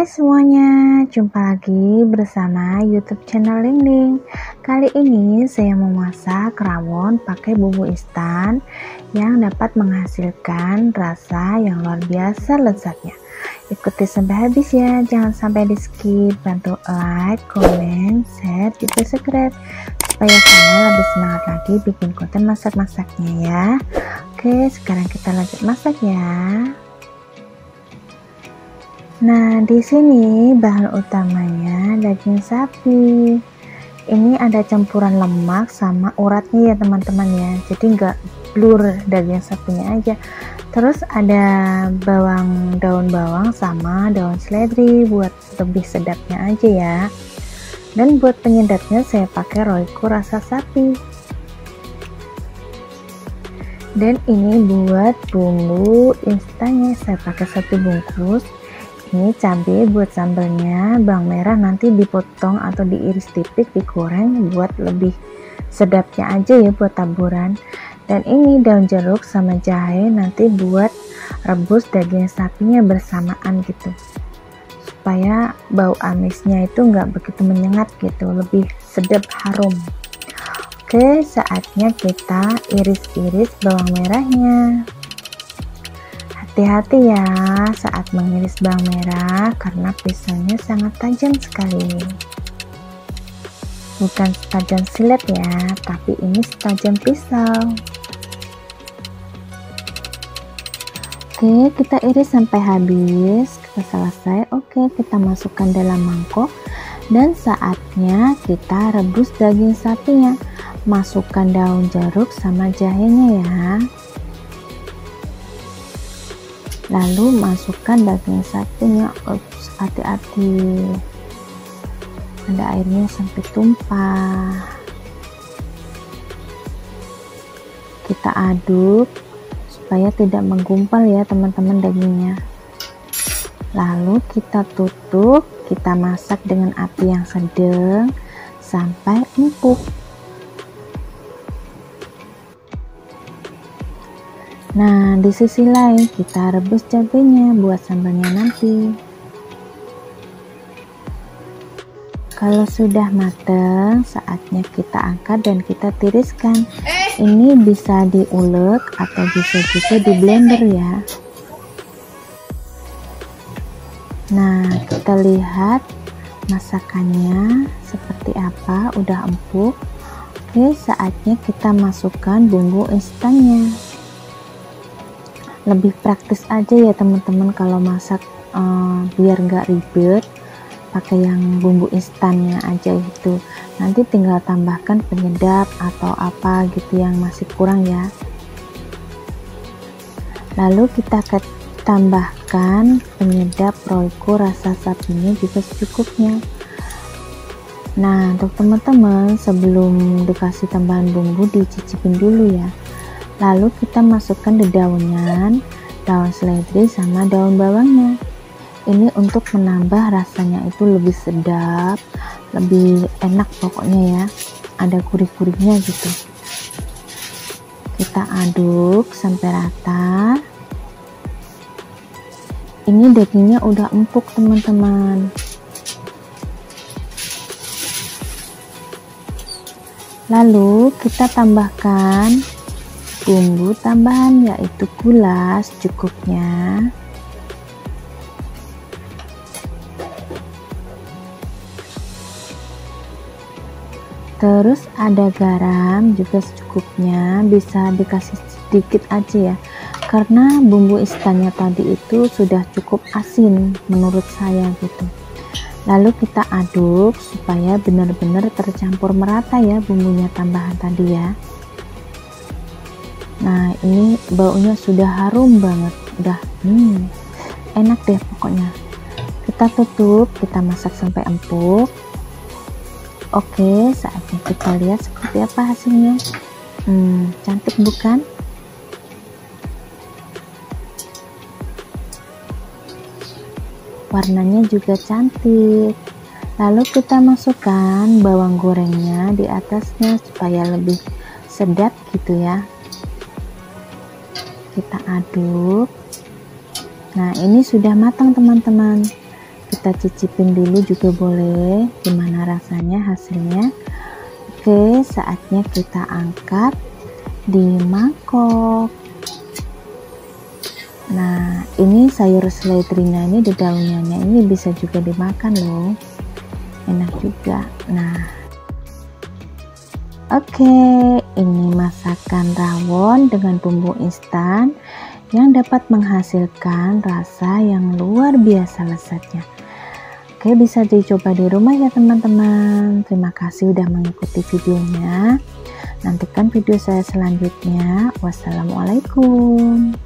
Hai semuanya, jumpa lagi bersama YouTube channel Lingling. Kali ini saya mau masak rawon pakai bumbu instan yang dapat menghasilkan rasa yang luar biasa lezatnya. Ikuti sampai habis ya, jangan sampai di skip. Bantu like, komen, share, juga subscribe supaya saya lebih semangat lagi bikin konten masak-masaknya ya. Oke, sekarang kita lanjut masak ya. Nah, di sini bahan utamanya daging sapi. Ini ada campuran lemak sama uratnya ya teman-teman ya. Jadi nggak blur daging sapinya aja. Terus ada daun bawang sama daun seledri buat lebih sedapnya aja ya. Dan buat penyedapnya saya pakai Royco rasa sapi. Dan ini buat bumbu instannya saya pakai 1 bungkus. Ini cabai buat sambalnya, bawang merah nanti dipotong atau diiris tipis, digoreng buat lebih sedapnya aja ya buat taburan. Dan ini daun jeruk sama jahe nanti buat rebus daging sapinya bersamaan gitu, supaya bau amisnya itu nggak begitu menyengat gitu, lebih sedap harum. Oke, saatnya kita iris-iris bawang merahnya. Hati-hati ya saat mengiris bawang merah karena pisaunya sangat tajam sekali. Bukan setajam silet ya, tapi ini setajam pisau. Oke, kita iris sampai habis, kita selesai. Oke, kita masukkan dalam mangkok dan saatnya kita rebus daging sapinya. Masukkan daun jeruk sama jahenya ya. Lalu masukkan daging sapinya. Hati-hati, ada airnya sampai tumpah. Kita aduk supaya tidak menggumpal ya teman-teman dagingnya. Lalu kita tutup, kita masak dengan api yang sedang sampai empuk. Nah, di sisi lain kita rebus cabenya buat sambalnya nanti. Kalau sudah matang, saatnya kita angkat dan kita tiriskan. Ini bisa diulek atau bisa juga di blender ya. Nah, kita lihat masakannya seperti apa, udah empuk. Oke, saatnya kita masukkan bumbu instannya. Lebih praktis aja ya teman-teman kalau masak, biar nggak ribet, pakai yang bumbu instannya aja itu. Nanti tinggal tambahkan penyedap atau apa gitu yang masih kurang ya. Lalu kita tambahkan penyedap Royco rasa sapinya juga secukupnya. Nah, untuk teman-teman sebelum dikasih tambahan bumbu dicicipin dulu ya. Lalu kita masukkan dedaunan, daun seledri sama daun bawangnya. Ini untuk menambah rasanya itu lebih sedap, lebih enak pokoknya ya. Ada gurih-gurihnya gitu. Kita aduk sampai rata. Ini dagingnya udah empuk teman-teman. Lalu kita tambahkan bumbu tambahan yaitu gula secukupnya. Terus ada garam juga secukupnya, bisa dikasih sedikit aja ya. Karena bumbu instannya tadi itu sudah cukup asin menurut saya gitu. Lalu kita aduk supaya benar-benar tercampur merata ya bumbunya tambahan tadi ya. Nah, ini baunya sudah harum banget, udah enak deh pokoknya. Kita tutup, kita masak sampai empuk. Oke, saatnya kita lihat seperti apa hasilnya. Cantik bukan? Warnanya juga cantik. Lalu kita masukkan bawang gorengnya di atasnya supaya lebih sedap gitu ya. Kita aduk. Nah, ini sudah matang teman-teman. Kita kita cicipin dulu juga boleh, gimana rasanya hasilnya. Oke, saatnya kita angkat di mangkok. Nah, ini sayur seledrinya ini di daunnya ini bisa juga dimakan loh, enak juga. Nah, oke, ini masakan rawon dengan bumbu instan yang dapat menghasilkan rasa yang luar biasa lezatnya. Oke, bisa dicoba di rumah ya teman-teman. Terima kasih udah mengikuti videonya. Nantikan video saya selanjutnya. Wassalamualaikum.